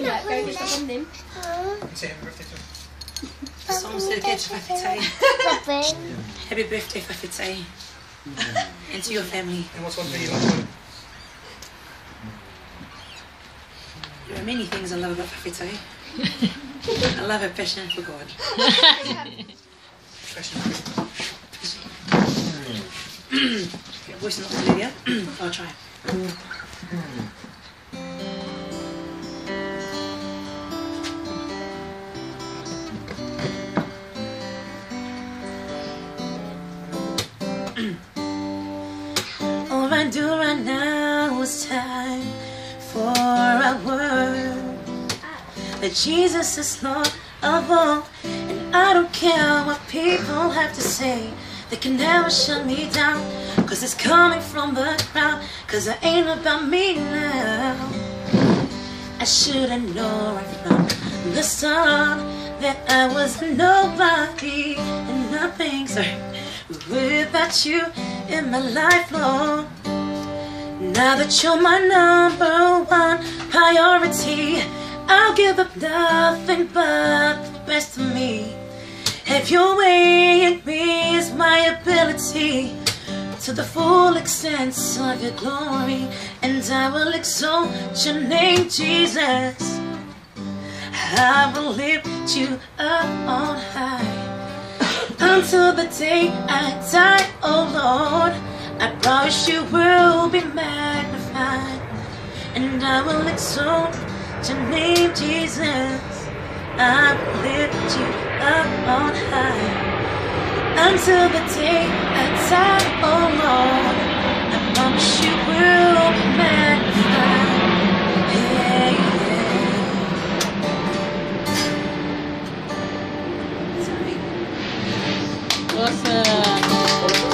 Go get some them. Say happy birthday to him. Songs dedicated to bday. Happy birthday, bday. And to your family. And what's one thing you love about it? There are many things I love about bday. I love her passion for God. Passion for God. Your voice is not clear yet. I'll try. All I do right now is time for a word that Jesus is Lord of all, and I don't care what people have to say. They can never shut me down, cause it's coming from the ground, cause it ain't about me now. I should've known right from the start that I was nobody and nothing, sorry, without you in my life, Lord. Now that you're my number one priority, I'll give up nothing but the best of me. Have your way in me is my ability, to the full extent of your glory, and I will exalt your name, Jesus. I will lift you up on high until the day I die, oh Lord. I promise you will be magnified, and I will exalt your name, Jesus. I will lift you up on high until the day I die, oh Lord. I promise you will be magnified. Yeah, yeah. Sorry. Awesome.